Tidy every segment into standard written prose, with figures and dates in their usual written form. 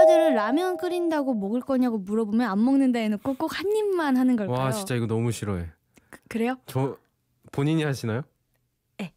오빠들은 라면 끓인다고 먹을 거냐고 물어보면 안 먹는다 해놓고 꼭 한 입만 하는 걸까요? 와 진짜 이거 너무 싫어해. 그래요? 저 본인이 하시나요? 네.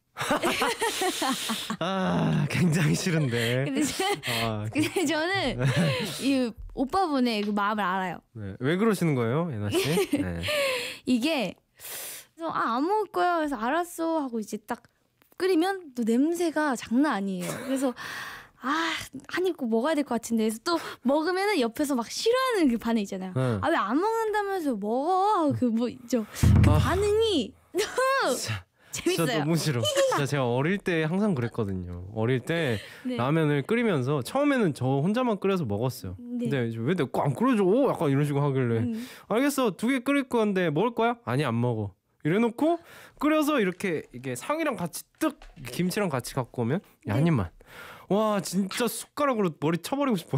아 굉장히 싫은데. 근데 저는 이 오빠분의 그 마음을 알아요. 네. 왜 그러시는 거예요, 예나 씨? 네. 이게 그래서 안 먹을 거야. 그래서 알았어 하고 이제 딱 끓이면 또 냄새가 장난 아니에요. 그래서 한 입 꼭 먹어야 될 것 같은데 그래서 또 먹으면은 옆에서 막 싫어하는 그 반응 있잖아요. 네. 왜 안 먹는다면서 먹어? 그 뭐 있죠. 그 반응이 너무 재밌어요. 진짜 너무 싫어. 진짜 제가 어릴 때 항상 그랬거든요. 어릴 때 네. 라면을 끓이면서 처음에는 저 혼자만 끓여서 먹었어요. 네. 근데 왜 내가 안 끓여줘? 약간 이런 식으로 하길래 알겠어 2개 끓일 건데 먹을 거야? 아니 안 먹어. 이래놓고 끓여서 이렇게 이게 상이랑 같이 뜩 김치랑 같이 갖고 오면 한 입만. 와 진짜 숟가락으로 머리 쳐버리고 싶어요.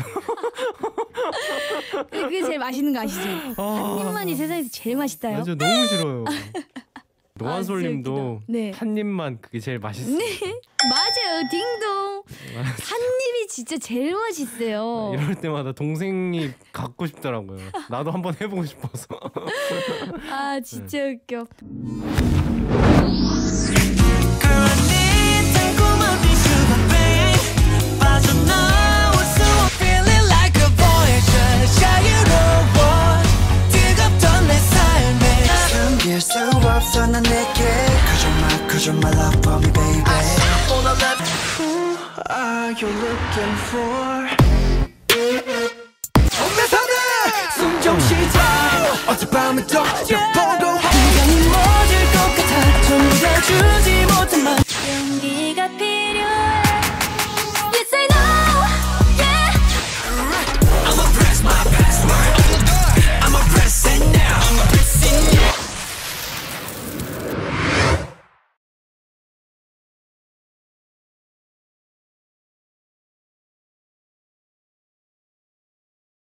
그게 제일 맛있는 거 아시죠? 한 입만이 세상에서 제일 맛있다요. 맞아 너무 싫어요. 노한솔님도 네. 한 입만 그게 제일 맛있어요. 네 맞아요 딩동. 한 입이 진짜 제일 맛있어요. 이럴 때마다 동생이 갖고 싶더라고요. 나도 한번 해보고 싶어서. 진짜 웃겨. 수 없어 난 내게 Cause you're my love for me baby Who are you looking for